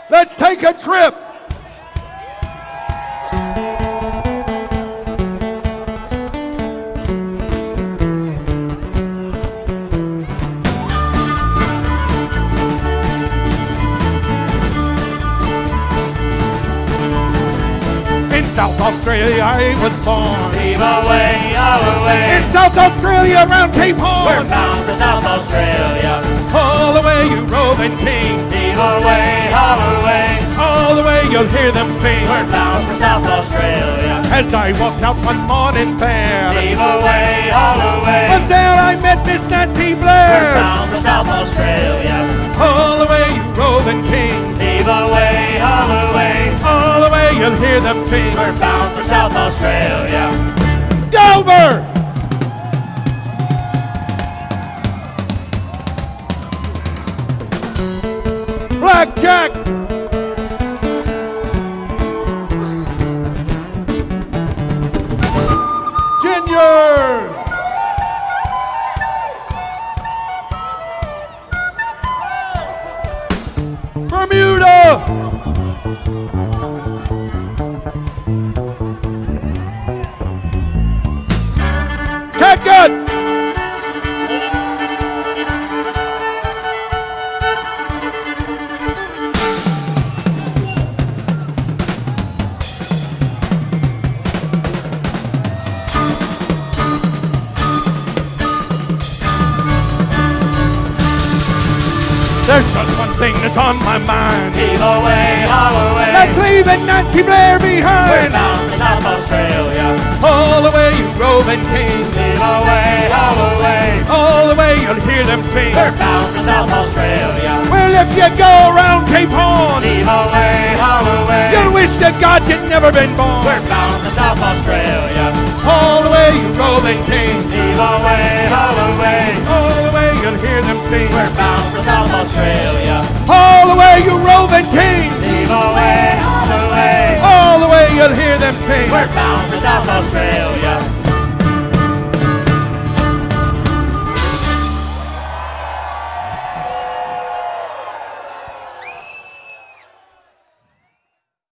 Let's take a trip. In South Australia I was born. Heave away, all away. In South Australia around Cape Horn. We're bound for South Australia. All the way you roving king. Heave away, all away. All the way you'll hear them sing. We're bound for South Australia. As I walked out one morning fair. Heave away, all away. Was there I met Miss Nancy We're Blair. bound for South Australia. All the way you roving king. Heave away, all away. All the way you'll hear them sing. We're bound for South Australia. Dover! Blackjack! Ginger! Bermuda! Catgut! There's just one thing that's on my mind. Heave away, all away. Let's leaving Nancy Blair We're behind. bound for South Australia. All the way you roving king. Heave away, all away. All the way you'll hear them sing. We're bound for South Australia. Well, if you go around Cape Horn, Heave away, all away. you'll wish to God you'd never been born. We're bound for South Australia. All the way you roving king. Heave away, all away. All the way you'll hear them sing. We're bound for South Australia. All the way you roving king. Heave away, all away. All the way you'll hear them sing. We're bound for South Australia.